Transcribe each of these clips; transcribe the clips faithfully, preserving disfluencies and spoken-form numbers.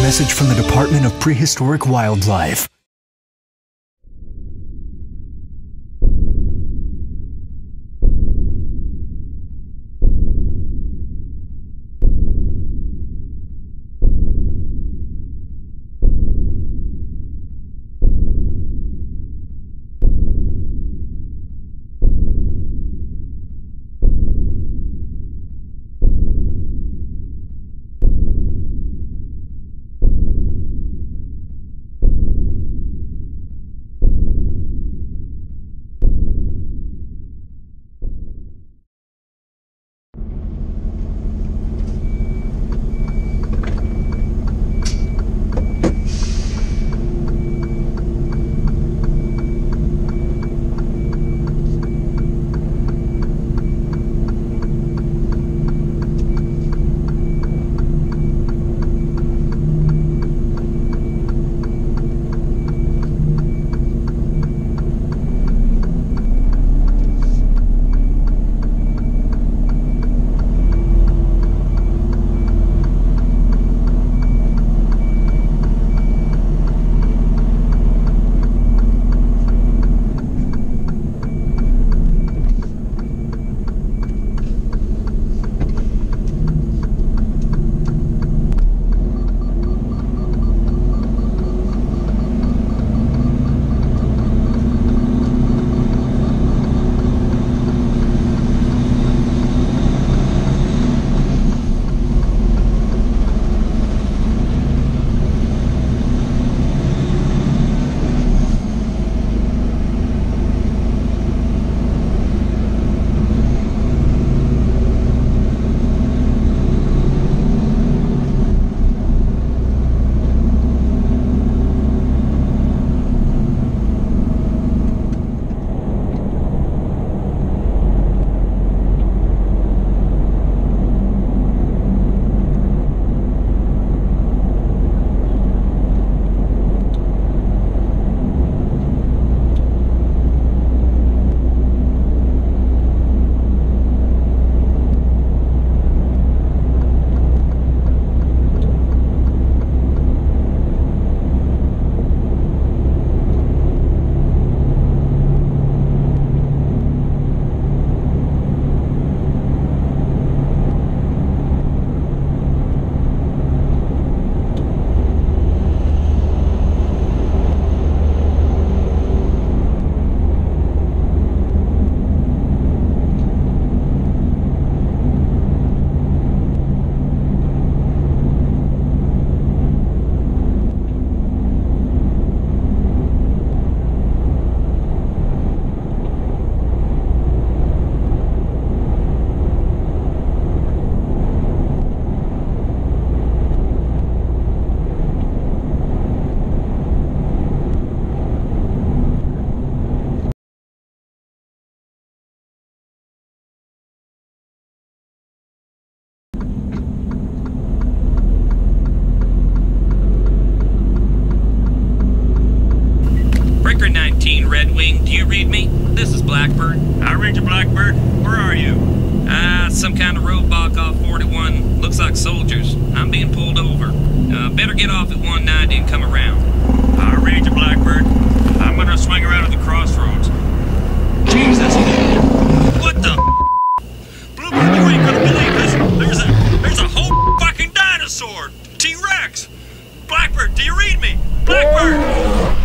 message from the Department of Prehistoric Wildlife. Red Wing, do you read me? This is Blackbird. I read you, Blackbird. Where are you? Ah, uh, some kind of roadblock off forty-one. Looks like soldiers. I'm being pulled over. Uh, better get off at one ninety and come around. I read you, Blackbird. I'm gonna swing around at the crossroads. Jesus! What the Bluebird, you ain't gonna believe this. There's a, there's a whole fucking dinosaur! T-Rex! Blackbird, do you read me? Blackbird!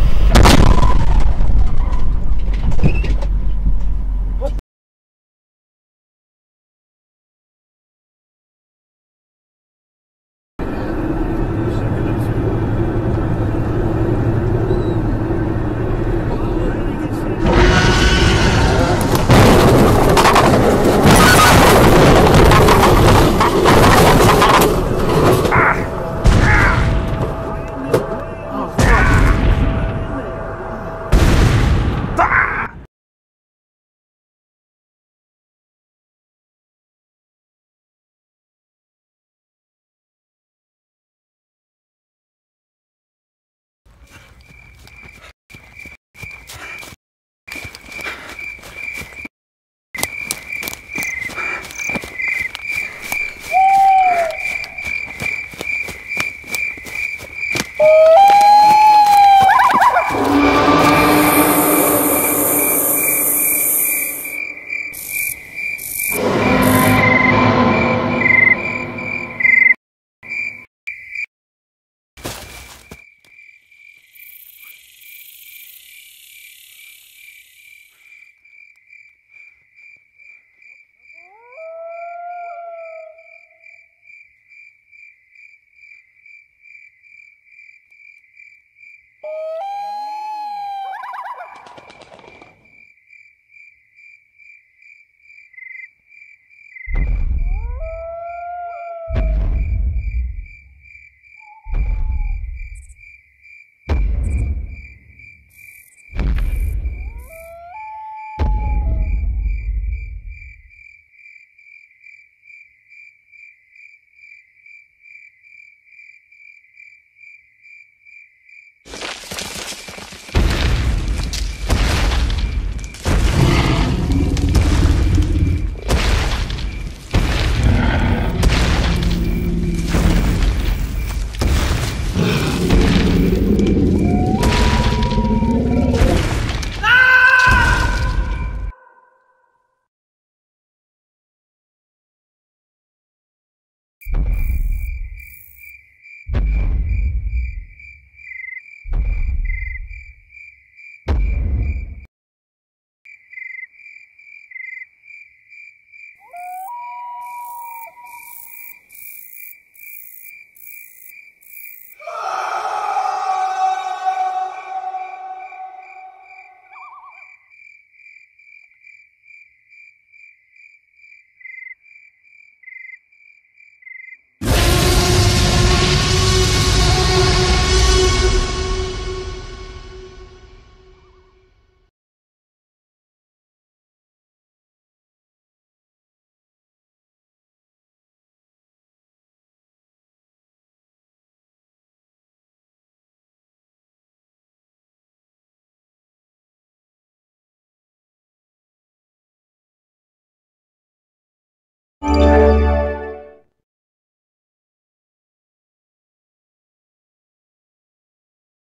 You